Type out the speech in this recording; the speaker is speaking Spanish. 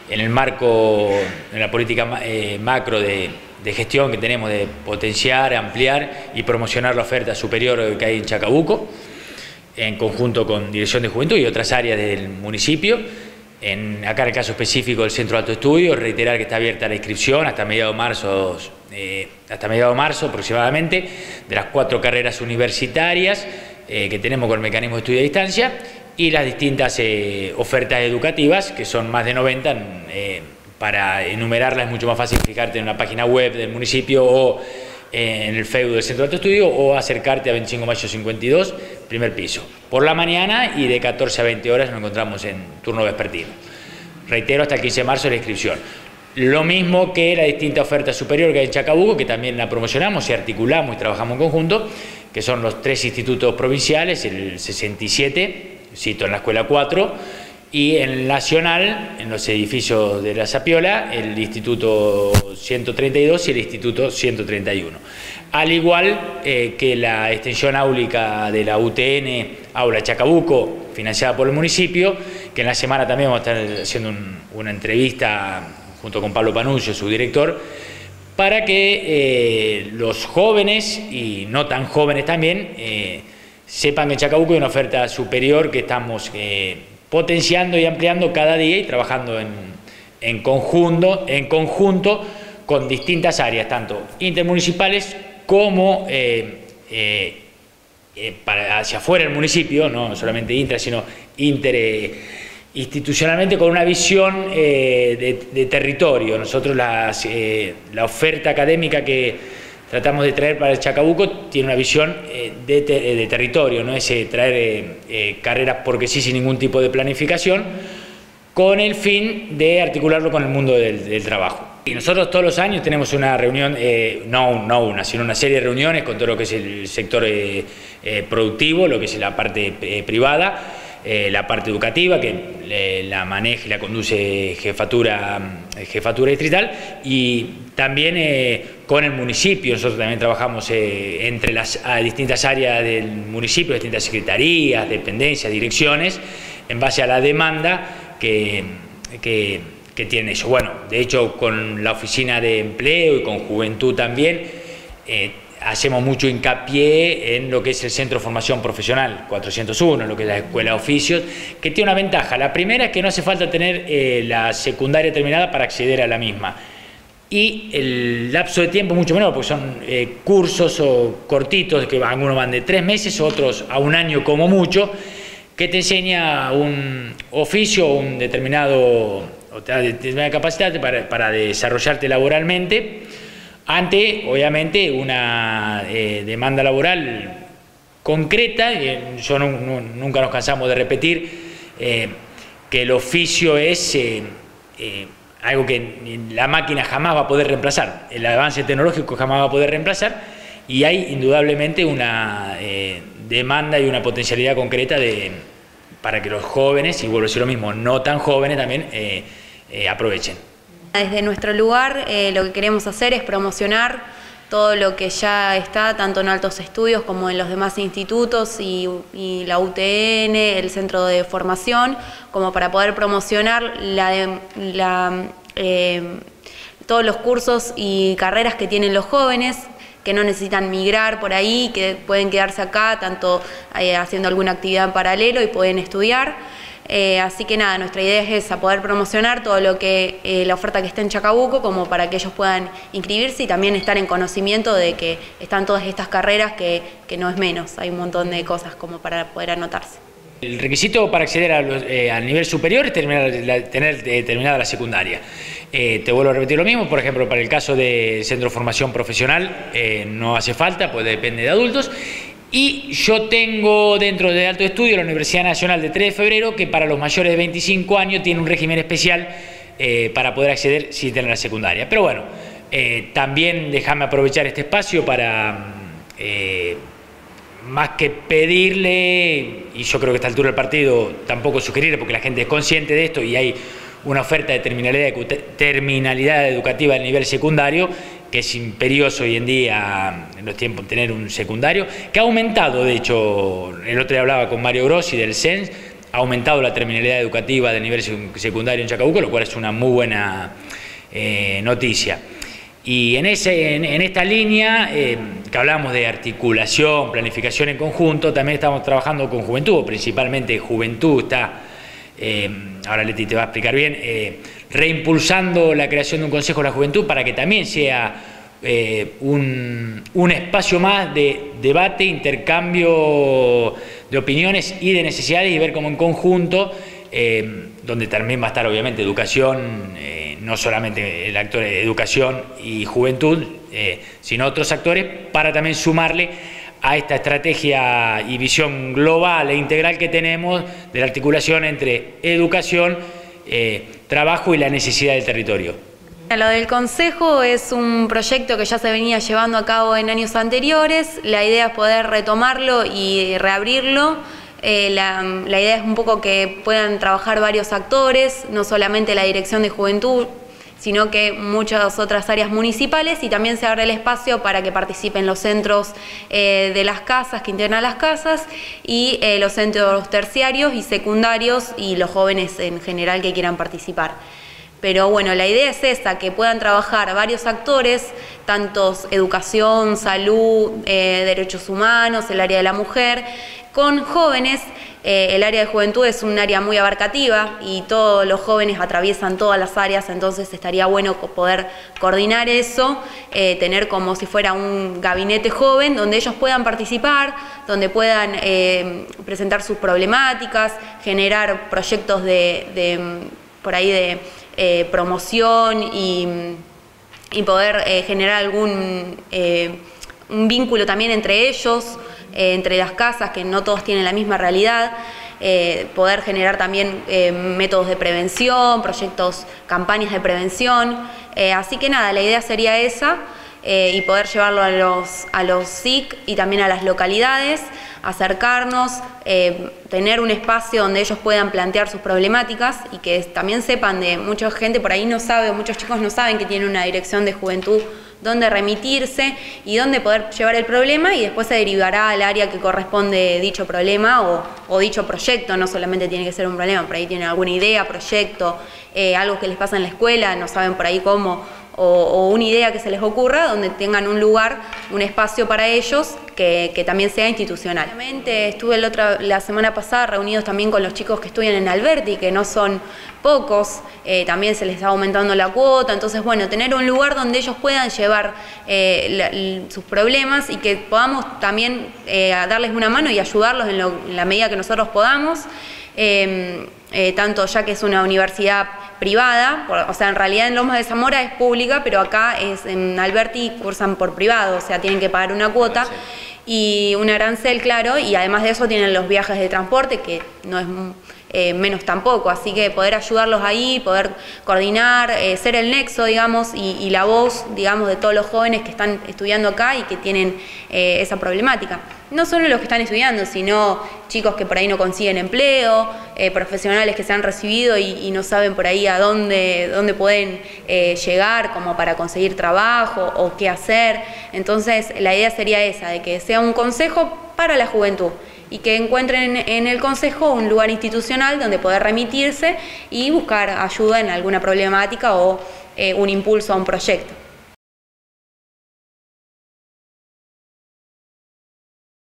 en el marco, en la política macro de gestión que tenemos de potenciar, ampliar y promocionar la oferta superior que hay en Chacabuco, en conjunto con Dirección de Juventud y otras áreas del municipio. Acá en el caso específico del Centro de Alto Estudio, reiterar que está abierta la inscripción hasta mediados de marzo aproximadamente, de las 4 carreras universitarias que tenemos con el mecanismo de estudio a distancia y las distintas ofertas educativas, que son más de 90, para enumerarlas es mucho más fácil fijarte en la página web del municipio o en el Facebook del Centro de Alto Estudio o acercarte a 25 de Mayo 52, primer piso. Por la mañana y de 14 a 20 horas nos encontramos en turno vespertino. Reitero, hasta el 15 de marzo la inscripción. Lo mismo que la distinta oferta superior que hay en Chacabuco, que también la promocionamos y articulamos y trabajamos en conjunto, que son los 3 institutos provinciales, el 67, cito en la Escuela 4, y en el Nacional, en los edificios de la Zapiola, el Instituto 132 y el Instituto 131. Al igual que la extensión áulica de la UTN Aula Chacabuco, financiada por el municipio, que en la semana también vamos a estar haciendo una entrevista junto con Pablo Panuccio, su director, para que los jóvenes y no tan jóvenes también sepan que en Chacabuco hay una oferta superior que estamos potenciando y ampliando cada día y trabajando en conjunto con distintas áreas, tanto intermunicipales como hacia afuera del municipio, no solamente intra, sino interinstitucionalmente, con una visión de territorio. Nosotros la oferta académica que tratamos de traer para el Chacabuco tiene una visión de territorio, no es traer carreras porque sí, sin ningún tipo de planificación, con el fin de articularlo con el mundo del trabajo. Y nosotros todos los años tenemos una reunión, no una, sino una serie de reuniones con todo lo que es el sector productivo, lo que es la parte privada, la parte educativa, que la maneja y la conduce jefatura distrital, y también con el municipio. Nosotros también trabajamos entre las distintas áreas del municipio, distintas secretarías, dependencias, direcciones, en base a la demanda que tiene eso. Bueno, de hecho, con la Oficina de Empleo y con Juventud también, hacemos mucho hincapié en lo que es el Centro de Formación Profesional 401, lo que es la Escuela de Oficios, que tiene una ventaja. La primera es que no hace falta tener la secundaria terminada para acceder a la misma. Y el lapso de tiempo mucho menor, porque son cursos o cortitos, que algunos van de 3 meses, otros a 1 año como mucho, que te enseña un oficio o una determinada capacidad para desarrollarte laboralmente, ante, obviamente, una demanda laboral concreta. Yo nunca nos cansamos de repetir que el oficio es algo que la máquina jamás va a poder reemplazar, el avance tecnológico jamás va a poder reemplazar, y hay indudablemente una demanda y una potencialidad concreta para que los jóvenes, y vuelvo a decir lo mismo, no tan jóvenes también aprovechen. Desde nuestro lugar lo que queremos hacer es promocionar todo lo que ya está, tanto en Altos Estudios como en los demás institutos y la UTN, el Centro de Formación, como para poder promocionar todos los cursos y carreras que tienen los jóvenes, que no necesitan migrar por ahí, que pueden quedarse acá, tanto haciendo alguna actividad en paralelo y pueden estudiar. Así que nada, nuestra idea es esa, poder promocionar todo lo que la oferta que está en Chacabuco, como para que ellos puedan inscribirse y también estar en conocimiento de que están todas estas carreras, que no es menos, hay un montón de cosas como para poder anotarse. El requisito para acceder al nivel superior es tener terminada la secundaria. Te vuelvo a repetir lo mismo, por ejemplo, para el caso del Centro de Formación Profesional no hace falta, pues depende de adultos. Y yo tengo dentro de Alto Estudio la Universidad Nacional de 3 de Febrero, que para los mayores de 25 años tiene un régimen especial para poder acceder sin tener la secundaria. Pero bueno, también déjame aprovechar este espacio para, más que pedirle, y yo creo que a esta altura del partido tampoco sugerirle, porque la gente es consciente de esto y hay una oferta de terminalidad educativa del nivel secundario, que es imperioso hoy en día, en los tiempos, tener un secundario, que ha aumentado. De hecho, el otro día hablaba con Mario Grossi del CENS, ha aumentado la terminalidad educativa del nivel secundario en Chacabuco, lo cual es una muy buena noticia. Y en esta línea, que hablamos de articulación, planificación en conjunto, también estamos trabajando con juventud, principalmente juventud está, ahora Leti te va a explicar bien, reimpulsando la creación de un Consejo de la Juventud para que también sea un espacio más de debate, intercambio de opiniones y de necesidades, y ver cómo en conjunto, donde también va a estar obviamente educación, no solamente el actor de educación y juventud, sino otros actores, para también sumarle a esta estrategia y visión global e integral que tenemos de la articulación entre educación, trabajo y la necesidad del territorio. Lo del Consejo es un proyecto que ya se venía llevando a cabo en años anteriores. La idea es poder retomarlo y reabrirlo. La idea es un poco que puedan trabajar varios actores, no solamente la Dirección de Juventud, sino que muchas otras áreas municipales, y también se abre el espacio para que participen los centros de las casas, que integran las casas, y los centros terciarios y secundarios, y los jóvenes en general que quieran participar. Pero bueno, la idea es esa, que puedan trabajar varios actores, tantos educación, salud, derechos humanos, el área de la mujer, con jóvenes. El área de juventud es un área muy abarcativa y todos los jóvenes atraviesan todas las áreas, entonces estaría bueno poder coordinar eso, tener como si fuera un gabinete joven donde ellos puedan participar, donde puedan presentar sus problemáticas, generar proyectos por ahí de promoción y poder generar un vínculo también entre ellos, entre las casas, que no todos tienen la misma realidad, poder generar también métodos de prevención, proyectos, campañas de prevención. Así que nada, la idea sería esa, y poder llevarlo a los SIC y también a las localidades, acercarnos, tener un espacio donde ellos puedan plantear sus problemáticas y que también sepan de mucha gente por ahí no sabe, o muchos chicos no saben que tienen una dirección de juventud dónde remitirse y dónde poder llevar el problema, y después se derivará al área que corresponde dicho problema o dicho proyecto. No solamente tiene que ser un problema, por ahí tienen alguna idea, proyecto, algo que les pasa en la escuela, no saben por ahí cómo, o una idea que se les ocurra, donde tengan un lugar, un espacio para ellos que también sea institucional. Obviamente estuve la semana pasada reunidos también con los chicos que estudian en Alberti, que no son pocos, también se les está aumentando la cuota, entonces bueno, tener un lugar donde ellos puedan llevar sus problemas y que podamos también darles una mano y ayudarlos en la medida que nosotros podamos, tanto ya que es una universidad privada, o sea, en realidad en Lomas de Zamora es pública, pero acá en Alberti cursan por privado, o sea, tienen que pagar una cuota y un arancel, claro, y además de eso tienen los viajes de transporte, que no es menos tampoco, así que poder ayudarlos ahí, poder coordinar, ser el nexo, digamos, y la voz, digamos, de todos los jóvenes que están estudiando acá y que tienen esa problemática. No solo los que están estudiando, sino chicos que por ahí no consiguen empleo, profesionales que se han recibido y no saben por ahí a dónde pueden llegar como para conseguir trabajo o qué hacer. Entonces la idea sería esa, de que sea un consejo para la juventud y que encuentren en el consejo un lugar institucional donde poder remitirse y buscar ayuda en alguna problemática o un impulso a un proyecto.